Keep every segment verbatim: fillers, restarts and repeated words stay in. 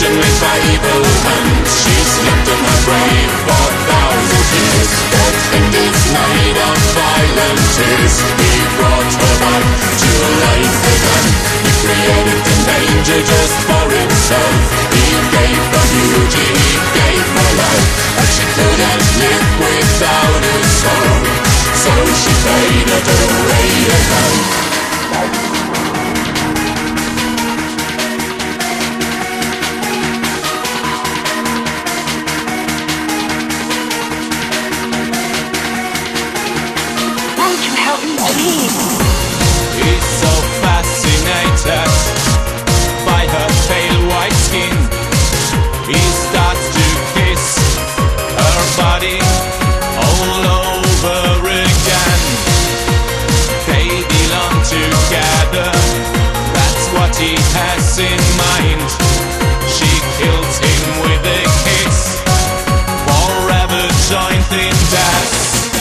creation with her evil hand. She slept in her grave for a thousand years, but in this night of violent tears, he brought her back to life again. He created an angel just for himself. He gave her beauty, he gave her life, but she couldn't live without his soul, so she faded away again. He's so fascinated by her pale white skin. He starts to kiss her body all over again. They belong together, that's what he has in mind. She kills him with a kiss, forever joined in death.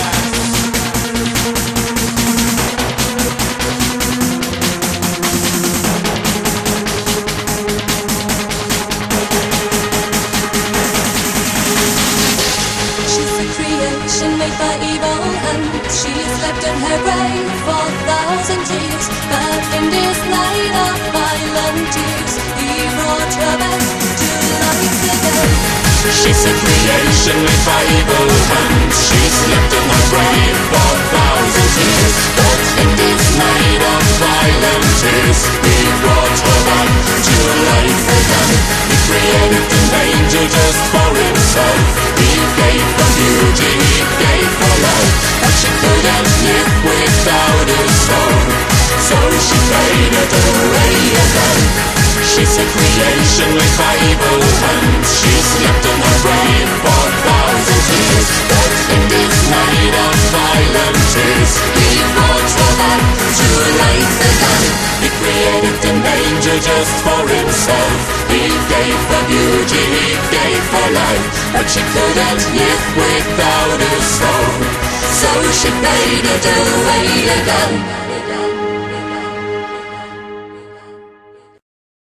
Made by evil hand, she slept in her grave for a thousand years, but in this night of violent tears, he brought her back to life again. She's a creation with her evil hand. She slept in her grave for a thousand years, but in this night of violent tears, he brought her back to life again. He created an angel just for himself. He gave her beauty, he gave her life, but she couldn't live without his soul, so she faded away again. She's a creation with her evil hand. She slept in her grave for a thousand years, but in this night of violent tears, he brought her back to life again. He created an angel just for himself. He gave her beauty, he gave her life, but she couldn't live without his soul, so she faded away again.